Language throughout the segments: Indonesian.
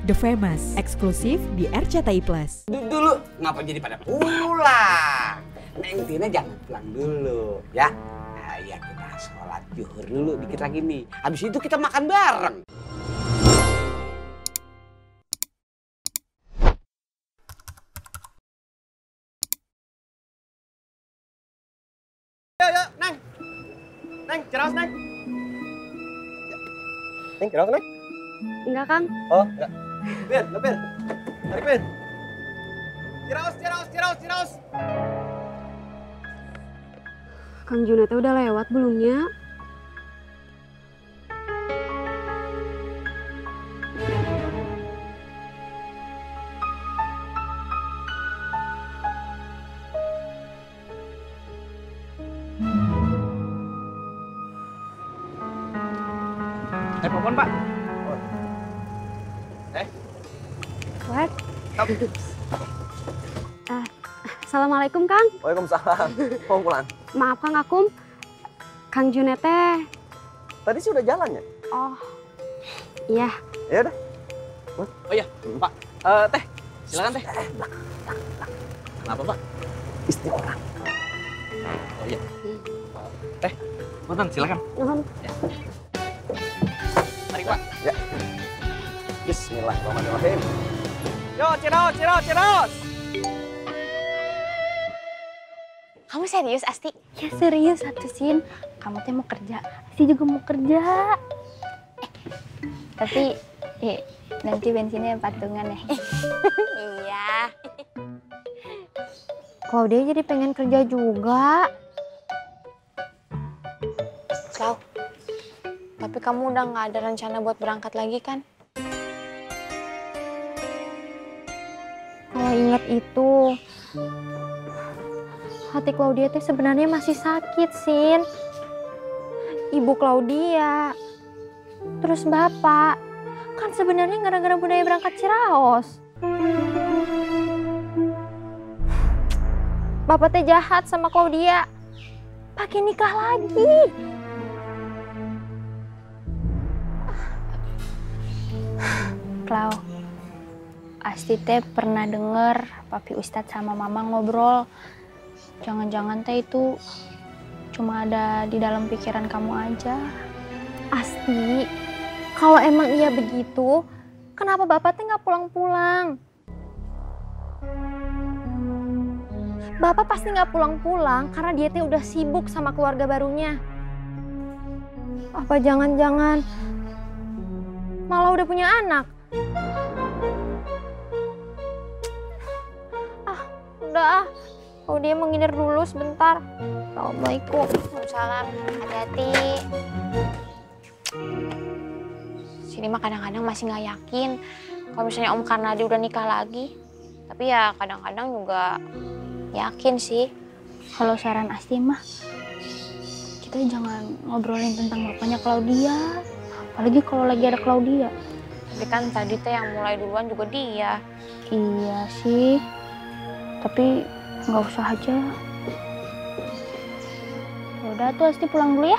The Famous, eksklusif di RCTI Plus. Dulu, ngapa jadi pada pulang? Neng Tina jangan pulang dulu, ya. Nah, ya kita sholat zuhur dulu dikit lagi nih. Habis itu kita makan bareng. Yuk, Neng. Neng, ciraos, Neng. Neng, ciraos, Neng. Enggak, Kang. Oh, enggak. Bir, Bir. Tarik, Bir. Ciraos. Kang Juna teh udah lewat belumnya? Popon, Pak. What? Assalamualaikum, Kang. Waalaikumsalam. Mau pulang? Maaf, Kang Akum. Kang Juna teh. Tadi sih udah jalan ya? Oh, iya. Ya udah. Oh iya, Pak. Teh, silakan teh. Kenapa, Pak? Istri orang. Oh iya. Teh, punten silakan. Nuhun. Mari, Pak. Ya. Bismillahirrahmanirrahim. Yo, ciraos. Kamu serius, Asti? Ya serius, Atuh Sin. Kamu teh mau kerja. Asti juga mau kerja. Tapi nanti bensinnya patungan ya. Iya. Claudia jadi pengen kerja juga. Clau, tapi kamu udah nggak ada rencana buat berangkat lagi kan? Kalau ingat itu, hati Claudia teh sebenarnya masih sakit, Sin. Ibu Claudia, terus Bapak, kan sebenarnya gara-gara budaya berangkat Ciraos. Bapak teh jahat sama Claudia, pakai nikah lagi. Clau, Asti teh pernah denger Papi Ustadz sama Mama ngobrol. Jangan-jangan teh itu cuma ada di dalam pikiran kamu aja. Asti, kalau emang iya begitu, kenapa Bapak teh nggak pulang-pulang? Bapak pasti nggak pulang-pulang karena dia teh udah sibuk sama keluarga barunya. Apa jangan-jangan malah udah punya anak? Udah, kalau dia menghindar dulu sebentar. Assalamualaikum. Waalaikumsalam, hati-hati. Sini mah kadang-kadang masih nggak yakin kalau misalnya Om Karnadi udah nikah lagi. Tapi ya kadang-kadang juga yakin sih. Kalau saran Asti mah, kita jangan ngobrolin tentang bapaknya Claudia. Apalagi kalau lagi ada Claudia. Tapi kan tadi teh yang mulai duluan juga dia. Iya sih, tapi nggak usah aja. Udah tuh Asti pulang dulu ya.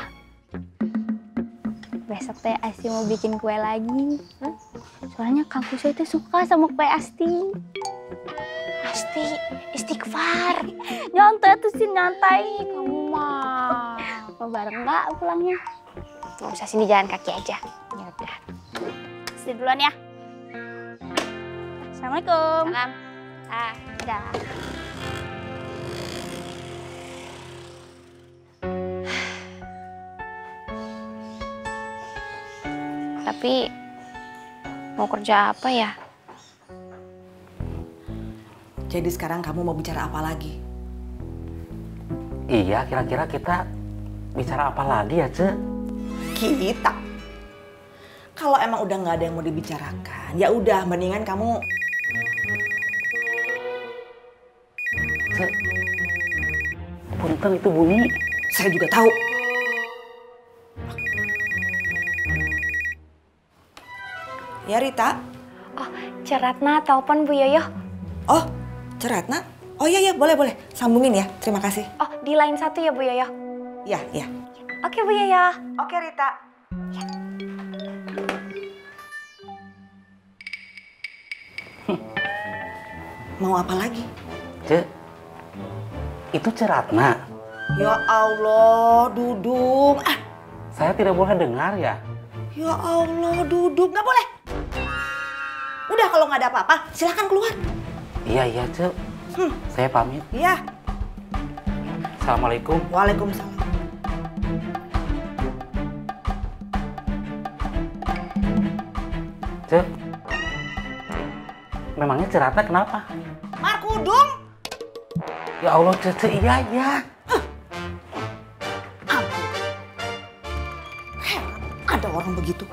Besok teh Asti mau bikin kue lagi. Soalnya Kang Kusoy teh suka sama kue Asti. Asti, istighfar. Nyantai tuh sih, nyantai. Kamu mah. Mau bareng nggak pulangnya? Nggak usah, sini jalan kaki aja. Ya udah. Asti duluan ya. Assalamualaikum. Salam. Dah. Tapi mau kerja apa ya? Jadi sekarang kamu mau bicara apa lagi? Iya, kira-kira kita bicara apa lagi ya, Ce? Kita. Kalau emang udah nggak ada yang mau dibicarakan, ya udah mendingan kamu. Ce, punten itu bunyi. Saya juga tahu. Ya Rita. Oh, Ceratna telepon Bu Yoyo. Oh, Ceratna. Oh iya boleh. Sambungin ya. Terima kasih. Oh, di line 1 ya Bu Yoyo. Ya. Oke Bu Yoyo. Oke Rita. Mau apa lagi? Cek, itu Ceratna. Ya Allah, Dudung. Saya tidak boleh dengar ya. Ya Allah, Dudung. Nggak boleh. Udah kalau nggak ada apa-apa, silakan keluar. Iya, Cek. Saya pamit. Iya. Assalamualaikum. Waalaikumsalam. Cek, memangnya Ceratna kenapa? Markudung. Ya Allah, Cek, iya. Heran, ada orang begitu.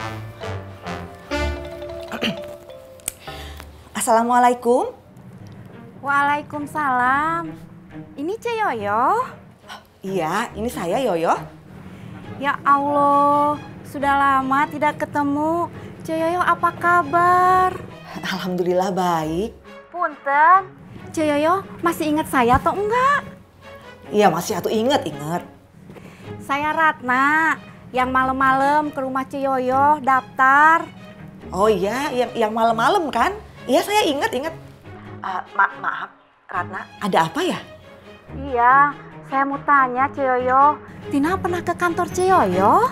Assalamualaikum. Waalaikumsalam. Ini Ceyoyo? Iya, ini saya Yoyo. Ya Allah, sudah lama tidak ketemu. Ceyoyo apa kabar? Alhamdulillah baik. Punten, Ceyoyo masih ingat saya atau enggak? Iya masih inget. Saya Ratna, yang malam-malam ke rumah Ceyoyo daftar. Oh iya, yang malam-malam kan? Iya saya inget. Maaf, Ratna. Ada apa ya? Iya, saya mau tanya Ceyoyo, Tina pernah ke kantor Ceyoyo?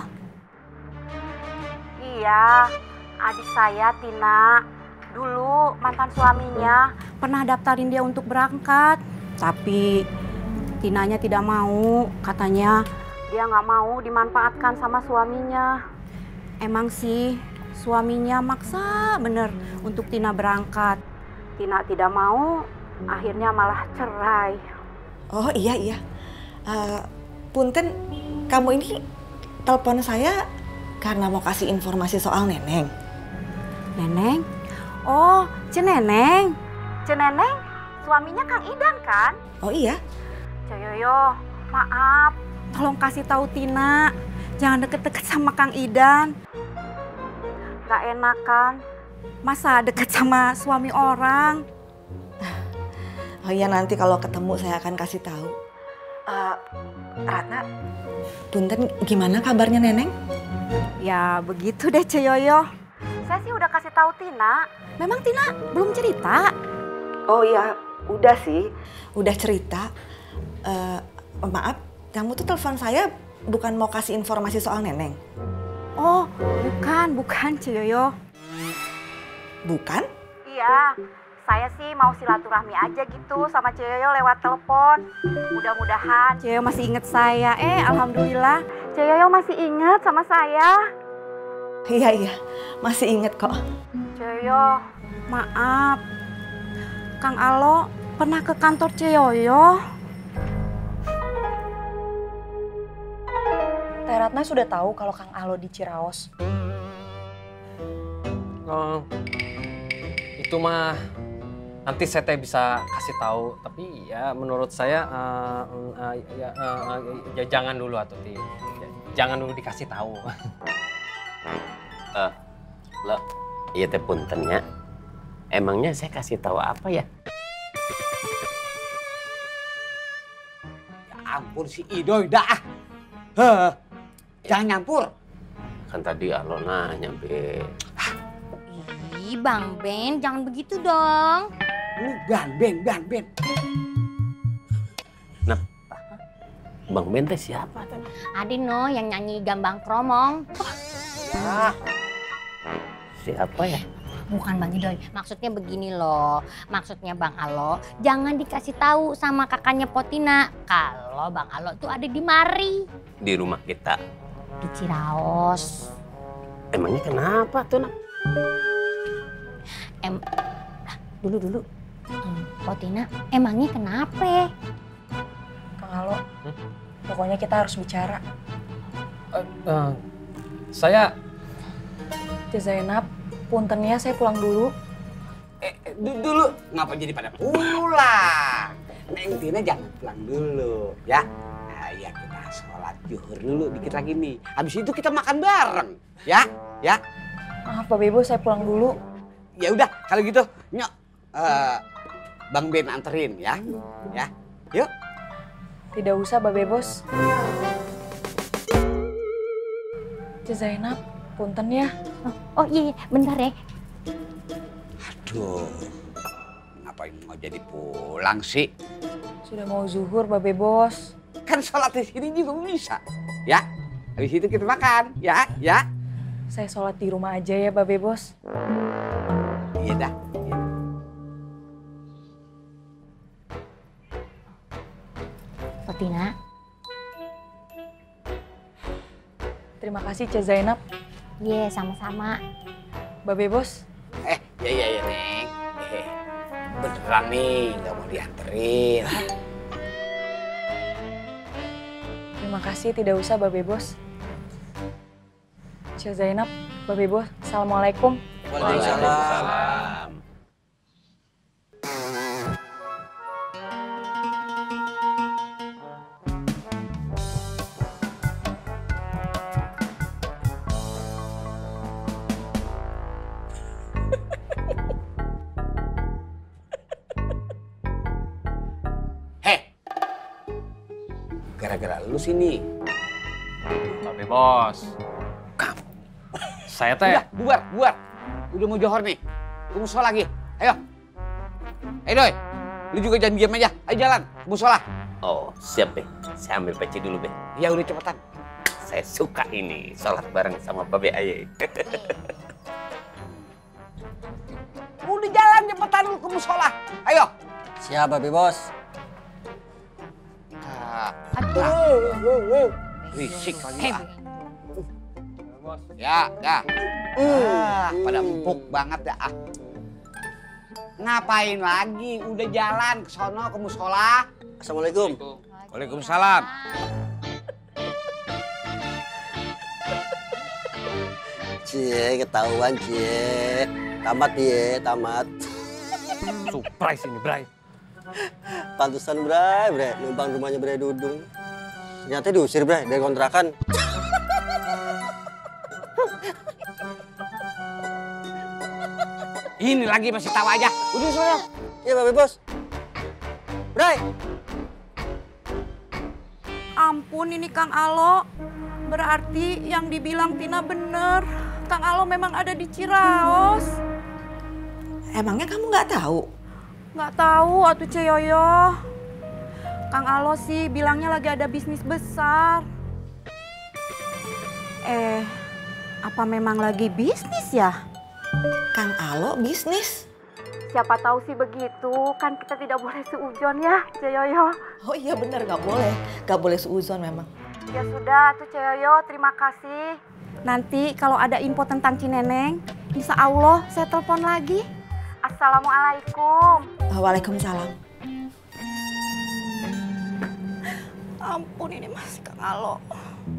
Iya, adik saya Tina. Dulu mantan suaminya pernah daftarin dia untuk berangkat. Tapi Tinanya tidak mau, katanya dia nggak mau dimanfaatkan sama suaminya. Emang sih suaminya maksa bener untuk Tina berangkat. Tina tidak mau, akhirnya malah cerai. Oh iya. Punten, kamu ini telepon saya karena mau kasih informasi soal Neneng. Neneng? Oh, Ceneneng. Ceneneng suaminya Kang Idan kan? Oh iya? Ceyoyo, maaf. Tolong kasih tahu Tina. Jangan deket-deket sama Kang Idan. Gak enak kan? Masa deket sama suami orang? Oh iya, nanti kalau ketemu saya akan kasih tahu. Ratna, Punten gimana kabarnya Neneng? Ya begitu deh Ceyoyo. Saya sih udah kasih tahu Tina. Memang Tina belum cerita? Oh iya, udah sih. Udah cerita. Maaf, kamu tuh telepon saya bukan mau kasih informasi soal Neneng? Oh, bukan Ceyoyo. Bukan? Iya, saya sih mau silaturahmi aja gitu sama Ceyoyo lewat telepon. Mudah-mudahan Ceyoyo masih inget saya. Alhamdulillah Ceyoyo masih inget sama saya. Iya, masih inget kok. Ceyoyo, maaf. Kang Alo pernah ke kantor Ceyoyo? Teh Ratna sudah tahu kalau Kang Alo di Ciraos. Itu mah nanti saya teh bisa kasih tahu, tapi ya menurut saya ya jangan dulu atuh Ti. Jangan dulu dikasih tahu. Lo, iya teh puntennya. Emangnya saya kasih tahu apa ya? Ya ampun si Idoy dah. Jangan nyampur. Kan tadi Alo nanya, Be. Ih, Bang Ben, jangan begitu dong. Lu Ben. Nah, Bang Ben teh siapa teh? Ada no yang nyanyi Gambang Kromong. Siapa ya? Bukan Bang Idoy, maksudnya begini loh. Maksudnya Bang Alo, jangan dikasih tahu sama kakaknya Potina kalau Bang Alo tuh ada di mari. Di rumah kita. Di Ciraos. Emangnya kenapa tuh, Nak? Dulu. Potina, emangnya kenapa? Kang Alo, pokoknya kita harus bicara. Saya Teh Zainab, puntennya saya pulang dulu. Dulu ngapa jadi pada pulang? Neng Tina jangan pulang dulu ya. Nah, ya kita sholat zuhur dulu dikit lagi nih. Habis itu kita makan bareng ya. Maaf Pak Bebo, saya pulang dulu. Ya udah kalau gitu nyok Bang Ben anterin ya. Yuk. Tidak usah Babe Bos. Teh Zainab, punten ya. Oh iya, bentar ya. Aduh, Ngapain mau jadi pulang sih? Sudah mau zuhur, Babe Bos. Kan sholat di sini juga bisa. Ya, habis itu kita makan. Ya. Saya sholat di rumah aja ya, Babe Bos. Iya dah. Potina, Terima kasih, Cek Zainab. iya sama-sama. Babe Bos, Ya, Neng. Beneran nih, nggak mau dianterin. terima kasih tidak usah, Babe Bos. Cek Zainab, Babe Bos, Assalamualaikum. Waalaikumsalam. Gara-gara lu sini. Babe Bos. Saya teh. Udah, bubar. Udah mau johor nih. Ke musola lagi. Ayo. Doi. Lu juga jangan diam aja. Ayo jalan ke musola. Oh, siap, Be. Saya ambil peci dulu, Be. Ya udah cepetan. Saya suka ini, sholat bareng sama Babe Aye. Udah jalan cepetan lu ke musola. Ayo. Siap, Babe Bos. Risik lagi. Ya. Pada empuk banget ya. Ngapain lagi? Udah jalan ke sono ke musola. Assalamualaikum. Waalaikumsalam. Cie, ketahuan Cie. Tamat Cie, tamat. Surprise ini, Bray. Pantesan Bray, numpang rumahnya Bray Dudung. Ternyata diusir Bray dari kontrakan. Ini lagi masih tawa aja. Udah sono. Iya, Babe Bos. Bray. Ampun ini Kang Alo. Berarti yang dibilang Tina bener. Kang Alo memang ada di Ciraos. Emangnya kamu nggak tahu? Nggak tahu atuh Ceyoyo. Kang Alo sih bilangnya lagi ada bisnis besar. Apa memang lagi bisnis ya? Kang Alo bisnis? Siapa tahu sih begitu, kan kita tidak boleh seujon ya Ceyoyo. Oh iya bener, nggak boleh. Nggak boleh seuzon memang. Ya sudah tuh Ceyoyo, terima kasih. Nanti kalau ada info tentang Cineneng, insya Allah saya telepon lagi. Assalamualaikum. Waalaikumsalam. Ampun ini Mas Kang Alo.